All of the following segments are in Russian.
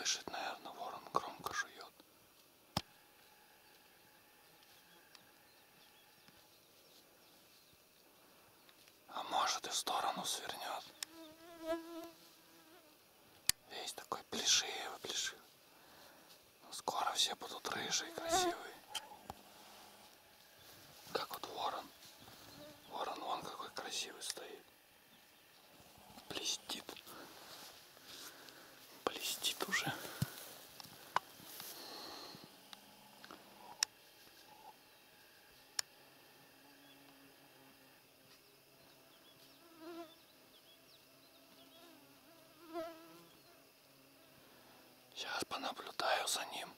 слышит, наверное, ворон громко жует. А может, и в сторону свернет. Весь такой плешивый, плешивый. Но скоро все будут рыжие, красивые. Как вот ворон. Ворон вон какой красивый стоит. Блестит. Блестит уже. Сейчас понаблюдаю за ним.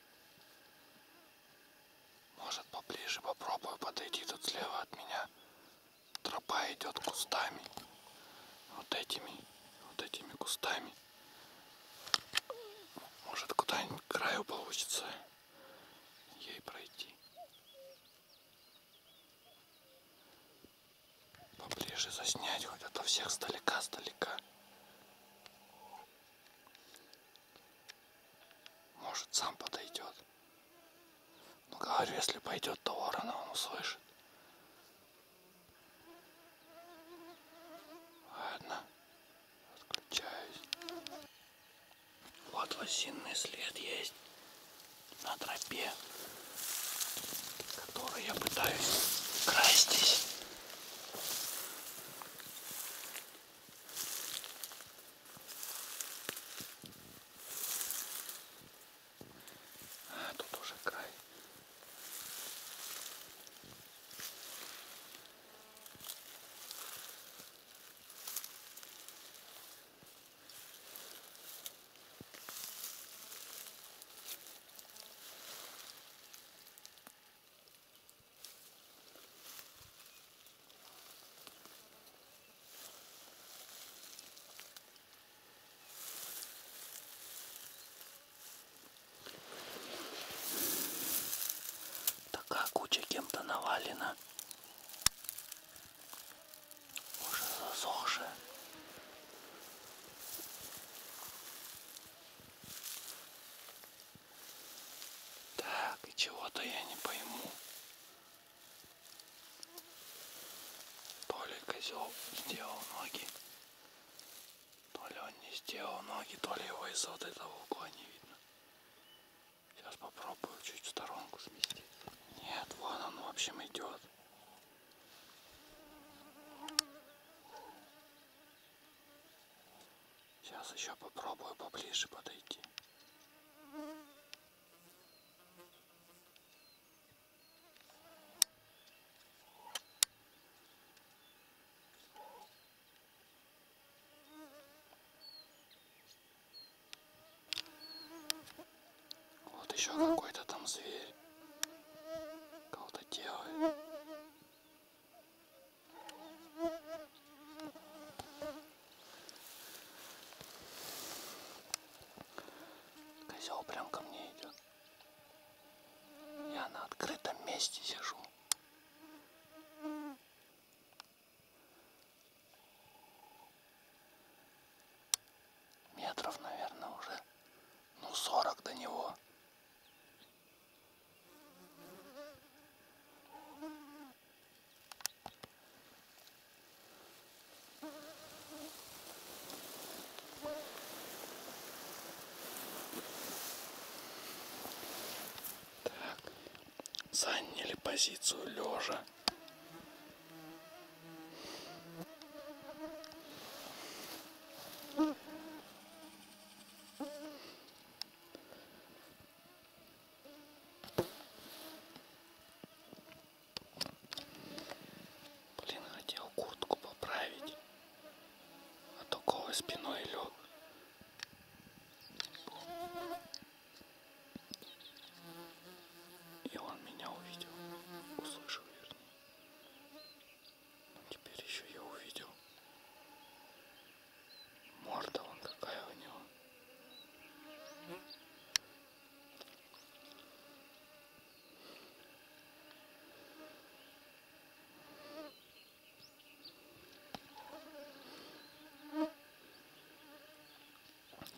Может, поближе попробую подойти. Тут слева от меня тропа идет кустами. Вот этими кустами. Может, куда-нибудь к краю получится ей пройти. Поближе заснять хоть, а то всех сдалека. Может, сам подойдет. Ну, говорю, если пойдет, то ворона он услышит. Ладно, отключаюсь. Вот лосиный след есть на тропе, который я пытаюсь красть здесь. А тут уже край. Такая куча кем-то навалена. Уже засохшая. Так, и чего-то я не пойму. То ли козел сделал ноги, то ли он не сделал ноги, то ли его из-за вот этого угла не видно. Сейчас попробую чуть в сторонку сместиться. Нет, вон он, в общем, идет. Сейчас еще попробую поближе подойти. Вот еще какой-то там зверь. Кого-то делает. Козел прям ко мне идет. Я на открытом месте сижу. Метров, наверное, уже 40 до него. Так, заняли позицию лежа. Блин, хотел куртку поправить, а то голой спиной лег. И он меня увидел, услышал, вернее.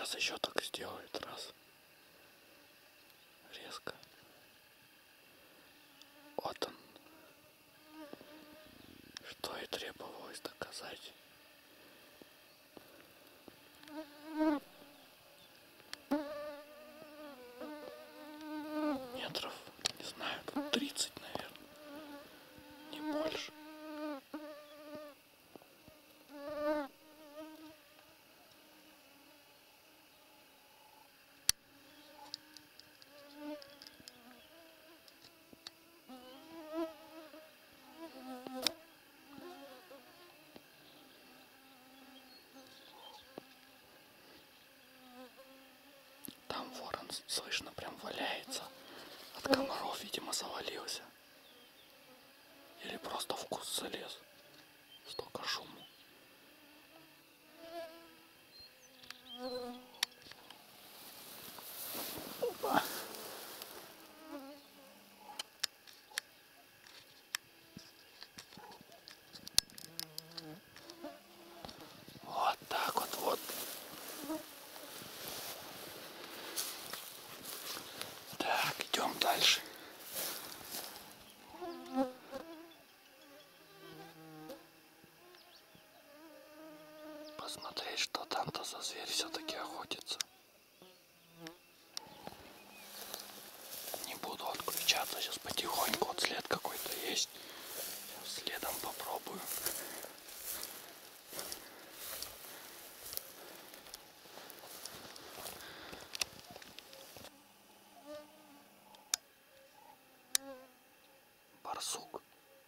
Сейчас еще так сделает раз. Резко. Вот он. Что и требовалось доказать. Метров, не знаю, тут 30, наверное. Не больше. Там ворон, слышно, прям валяется. От комаров, видимо, завалился. Или просто в куст залез. Столько шума. Опа. Вот так вот. Так, идем дальше. Посмотреть, что там-то за зверь все-таки охотится. Не буду отключаться, сейчас потихоньку, вот след какой-то есть. Сейчас следом попробую. Барсук.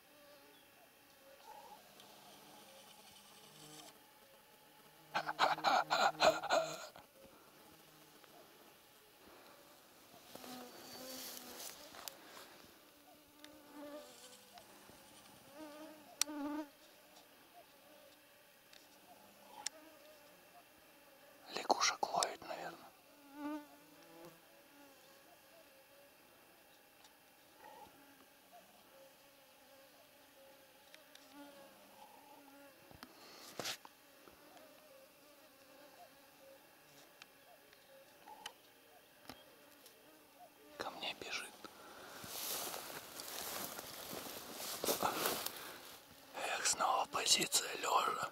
Лягушек ловит, наверное. Ко мне бежит. Эх, снова позиция лежа.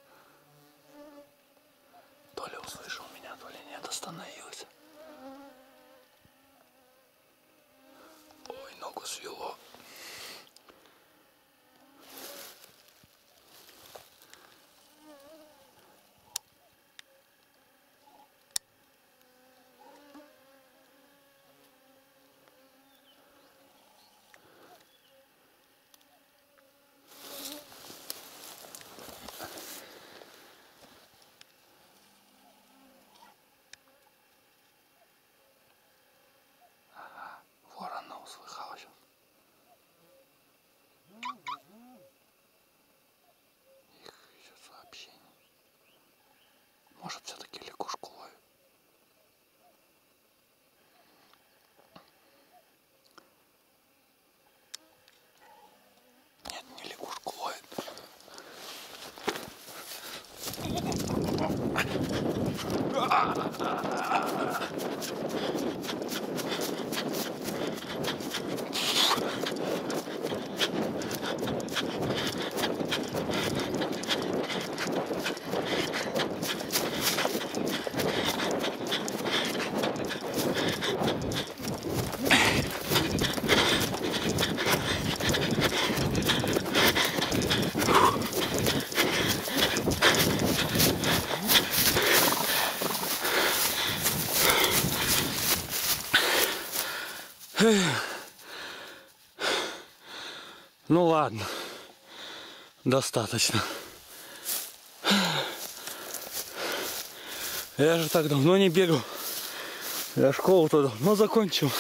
То ли услышал меня, то ли нет, остановился. Ой, ногу свело. Ворона услыхал сейчас. Их еще сообщение. Может, все-таки лягушку ловит. Нет, не лягушку ловит. Ну ладно, достаточно. Я же так давно не бегал. Я школу-то давно закончил.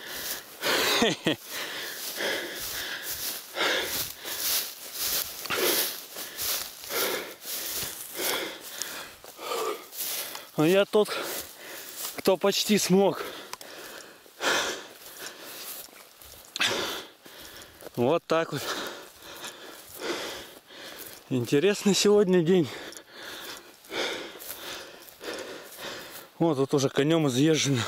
А я тот, кто почти смог. Вот так вот. Интересный сегодня день. Вот тут уже конем изъезжено.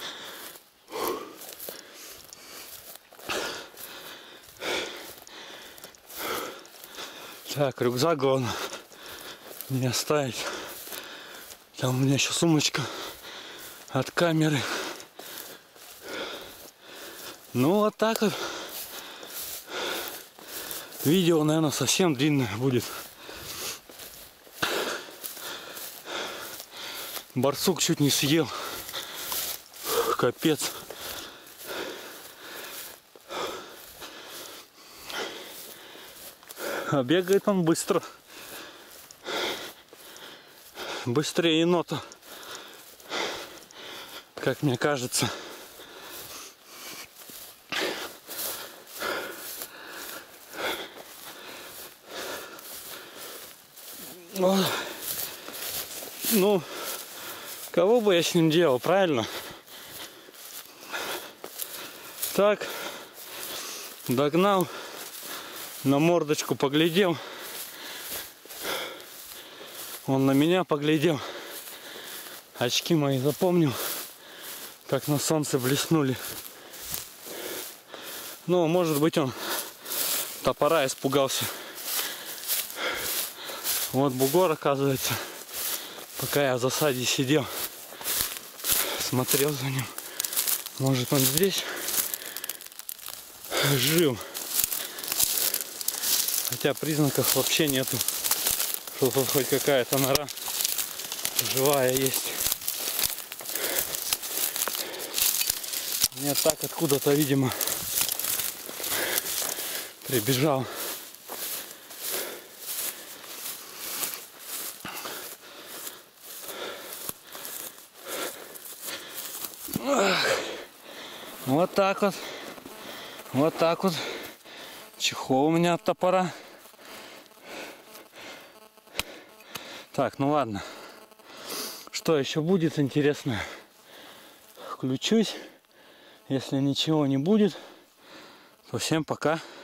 Так, рюкзак главное не оставить. Там у меня еще сумочка от камеры. Ну вот так вот. Видео, наверное, совсем длинное будет. Барсук чуть не съел. Капец. А бегает он быстро. Быстрее енота, как мне кажется. Ну, кого бы я с ним делал, правильно? Так, догнал, на мордочку поглядел. Он на меня поглядел. Очки мои запомнил, как на солнце блеснули. Ну, может быть, он топора испугался. Вот бугор, оказывается. Пока я в засаде сидел, смотрел за ним. Может, он здесь жил. Хотя признаков вообще нету, что тут хоть какая-то нора живая есть. Нет, так откуда-то, видимо, прибежал. Вот так вот. Вот так вот. Чехол у меня от топора. Так, ну ладно. Что еще будет интересно? Включусь. Если ничего не будет, то всем пока.